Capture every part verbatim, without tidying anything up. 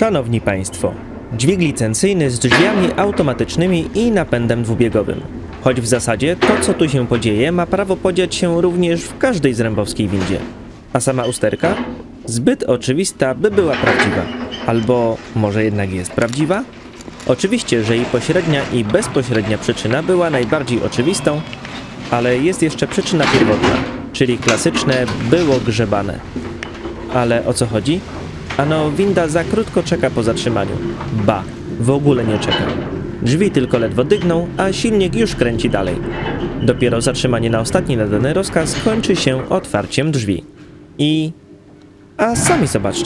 Szanowni Państwo, dźwig licencyjny z drzwiami automatycznymi i napędem dwubiegowym. Choć w zasadzie to, co tu się podzieje, ma prawo podziać się również w każdej zrębowskiej windzie. A sama usterka? Zbyt oczywista, by była prawdziwa. Albo może jednak jest prawdziwa? Oczywiście, że jej pośrednia i bezpośrednia przyczyna była najbardziej oczywistą, ale jest jeszcze przyczyna pierwotna, czyli klasyczne było grzebane. Ale o co chodzi? Ano, winda za krótko czeka po zatrzymaniu. Ba, w ogóle nie czeka. Drzwi tylko ledwo dygną, a silnik już kręci dalej. Dopiero zatrzymanie na ostatni nadany rozkaz kończy się otwarciem drzwi. I... a sami zobaczcie.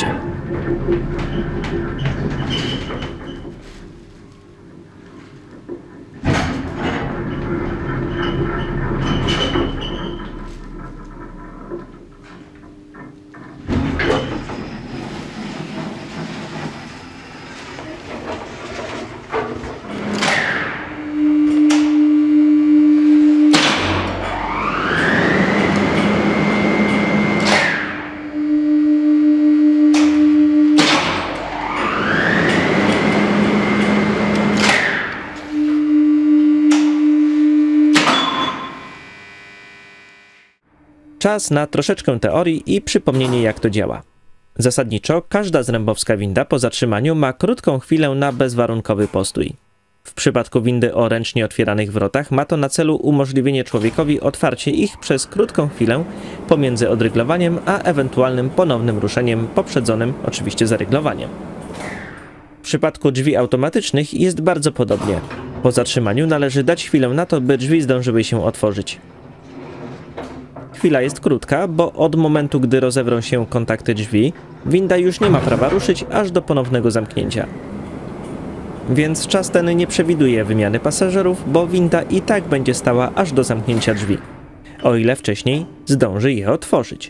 Czas na troszeczkę teorii i przypomnienie, jak to działa. Zasadniczo każda zrębowska winda po zatrzymaniu ma krótką chwilę na bezwarunkowy postój. W przypadku windy o ręcznie otwieranych wrotach ma to na celu umożliwienie człowiekowi otwarcie ich przez krótką chwilę pomiędzy odryglowaniem a ewentualnym ponownym ruszeniem poprzedzonym oczywiście zaryglowaniem. W przypadku drzwi automatycznych jest bardzo podobnie. Po zatrzymaniu należy dać chwilę na to, by drzwi zdążyły się otworzyć. Chwila jest krótka, bo od momentu, gdy rozewrą się kontakty drzwi, winda już nie ma prawa ruszyć aż do ponownego zamknięcia. Więc czas ten nie przewiduje wymiany pasażerów, bo winda i tak będzie stała aż do zamknięcia drzwi, o ile wcześniej zdąży je otworzyć.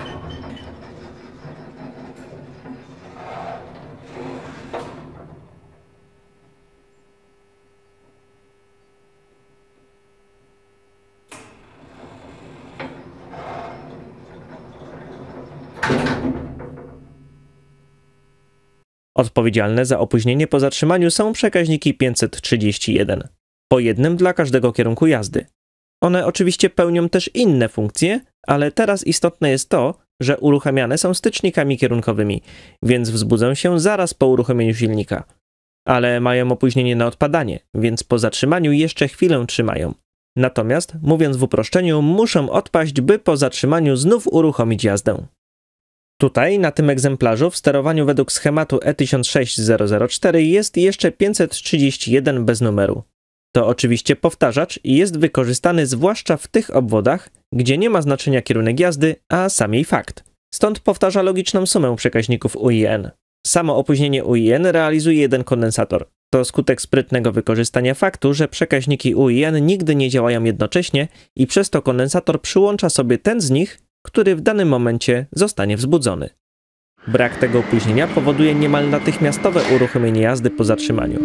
Odpowiedzialne za opóźnienie po zatrzymaniu są przekaźniki pięćset trzydzieści jeden, po jednym dla każdego kierunku jazdy. One oczywiście pełnią też inne funkcje, ale teraz istotne jest to, że uruchamiane są stycznikami kierunkowymi, więc wzbudzą się zaraz po uruchomieniu silnika. Ale mają opóźnienie na odpadanie, więc po zatrzymaniu jeszcze chwilę trzymają. Natomiast, mówiąc w uproszczeniu, muszą odpaść, by po zatrzymaniu znów uruchomić jazdę. Tutaj, na tym egzemplarzu, w sterowaniu według schematu E tysiąc sześć zero zero cztery jest jeszcze pięćset trzydzieści jeden bez numeru. To oczywiście powtarzacz i jest wykorzystany zwłaszcza w tych obwodach, gdzie nie ma znaczenia kierunek jazdy, a sam jej fakt. Stąd powtarza logiczną sumę przekaźników U I N. Samo opóźnienie U I N realizuje jeden kondensator. To skutek sprytnego wykorzystania faktu, że przekaźniki U I N nigdy nie działają jednocześnie i przez to kondensator przyłącza sobie ten z nich, który w danym momencie zostanie wzbudzony. Brak tego opóźnienia powoduje niemal natychmiastowe uruchomienie jazdy po zatrzymaniu.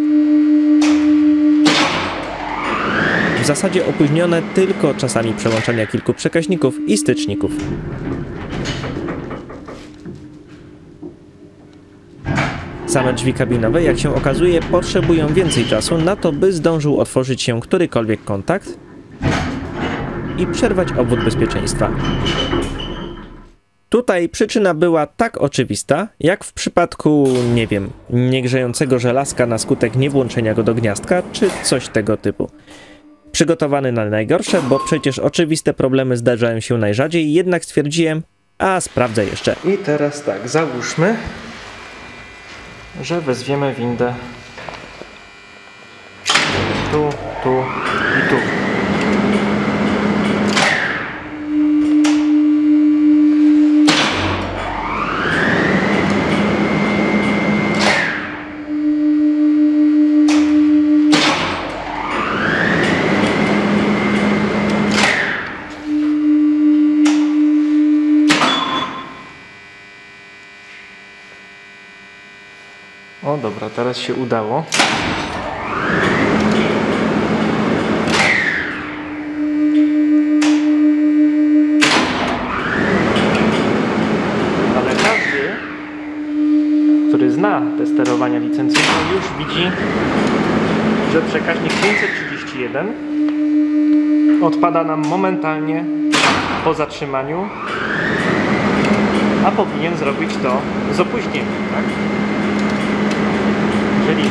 W zasadzie opóźnione tylko czasami przełączania kilku przekaźników i styczników. Same drzwi kabinowe, jak się okazuje, potrzebują więcej czasu na to, by zdążył otworzyć się którykolwiek kontakt i przerwać obwód bezpieczeństwa. Tutaj przyczyna była tak oczywista, jak w przypadku, nie wiem, niegrzejącego żelazka na skutek niewłączenia go do gniazdka, czy coś tego typu. Przygotowany na najgorsze, bo przecież oczywiste problemy zdarzają się najrzadziej, jednak stwierdziłem, a sprawdzę jeszcze. I teraz tak, załóżmy, że wezwiemy windę tu, tu i tu. O dobra, teraz się udało. Ale każdy, który zna te sterowanie, zasilania licencyjnego już widzi, że przekaźnik pięćset trzydzieści jeden odpada nam momentalnie po zatrzymaniu, a powinien zrobić to z opóźnieniem, tak? Jeżeli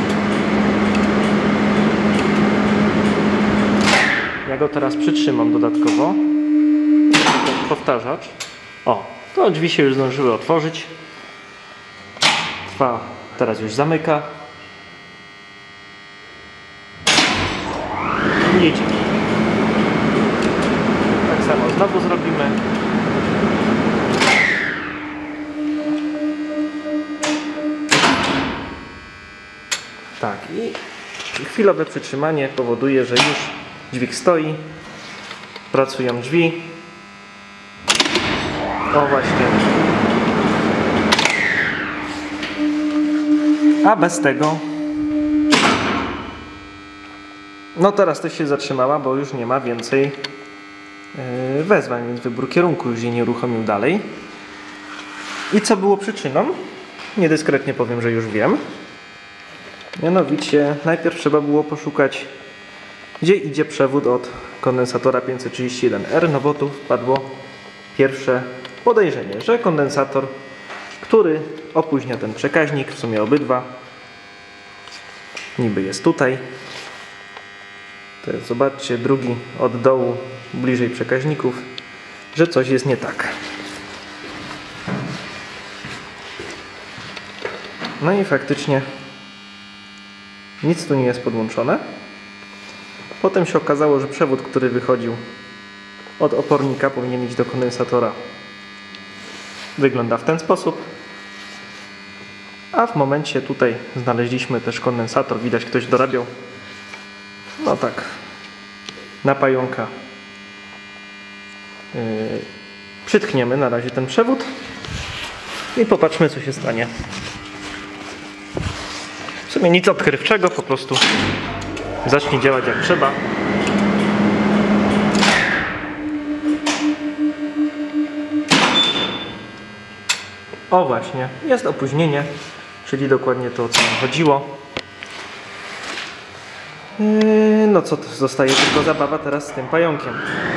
ja go teraz przytrzymam dodatkowo, powtarzacz, o, to drzwi się już zdążyły otworzyć, trwa, teraz już zamyka, jedzie. Tak samo znowu zrobimy. Tak, i chwilowe przytrzymanie powoduje, że już dźwig stoi, pracują drzwi. O właśnie. A bez tego, no teraz też się zatrzymała, bo już nie ma więcej yy, wezwań, więc wybór kierunku już jej nie uruchomił dalej. I co było przyczyną? Niedyskretnie powiem, że już wiem. Mianowicie najpierw trzeba było poszukać, gdzie idzie przewód od kondensatora pięćset trzydzieści jeden R, no bo tu wpadło pierwsze podejrzenie, że kondensator, który opóźnia ten przekaźnik, w sumie obydwa, niby jest tutaj. To jest, zobaczcie, drugi od dołu, bliżej przekaźników, że coś jest nie tak. No i faktycznie nic tu nie jest podłączone. Potem się okazało, że przewód, który wychodził od opornika, powinien iść do kondensatora. Wygląda w ten sposób. A w momencie tutaj znaleźliśmy też kondensator. Widać, ktoś dorabiał. No tak, na pająka. Yy, przytkniemy na razie ten przewód i popatrzmy, co się stanie. W sumie nic odkrywczego, po prostu zacznie działać jak trzeba. O właśnie, jest opóźnienie, czyli dokładnie to, o co nam chodziło. Yy, no co, to zostaje tylko zabawa teraz z tym pająkiem.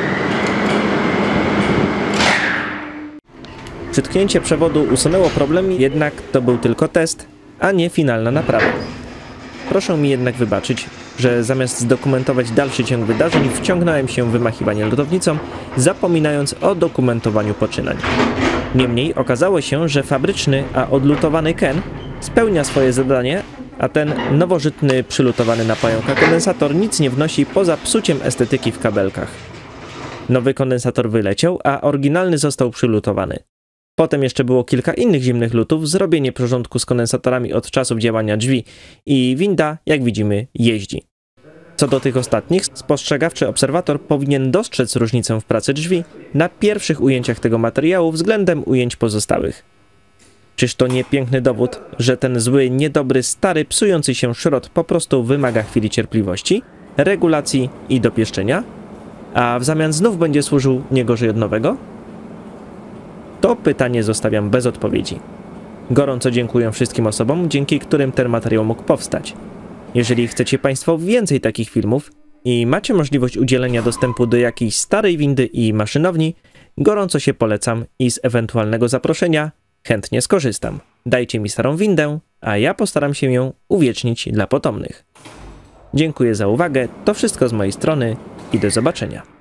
Przytknięcie przewodu usunęło problem, jednak to był tylko test, a nie finalna naprawa. Proszę mi jednak wybaczyć, że zamiast zdokumentować dalszy ciąg wydarzeń, wciągnąłem się w wymachiwanie lutownicą, zapominając o dokumentowaniu poczynań. Niemniej okazało się, że fabryczny, a odlutowany Ken spełnia swoje zadanie, a ten nowożytny, przylutowany na pająka kondensator nic nie wnosi poza psuciem estetyki w kabelkach. Nowy kondensator wyleciał, a oryginalny został przylutowany. Potem jeszcze było kilka innych zimnych lutów, zrobienie porządku z kondensatorami od czasów działania drzwi i winda, jak widzimy, jeździ. Co do tych ostatnich, spostrzegawczy obserwator powinien dostrzec różnicę w pracy drzwi na pierwszych ujęciach tego materiału względem ujęć pozostałych. Czyż to nie piękny dowód, że ten zły, niedobry, stary, psujący się szrot po prostu wymaga chwili cierpliwości, regulacji i dopieszczenia, a w zamian znów będzie służył nie gorzej od nowego? To pytanie zostawiam bez odpowiedzi. Gorąco dziękuję wszystkim osobom, dzięki którym ten materiał mógł powstać. Jeżeli chcecie Państwo więcej takich filmów i macie możliwość udzielenia dostępu do jakiejś starej windy i maszynowni, gorąco się polecam i z ewentualnego zaproszenia chętnie skorzystam. Dajcie mi starą windę, a ja postaram się ją uwiecznić dla potomnych. Dziękuję za uwagę, to wszystko z mojej strony i do zobaczenia.